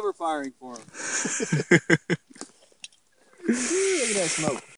cover firing for him. Look at that smoke.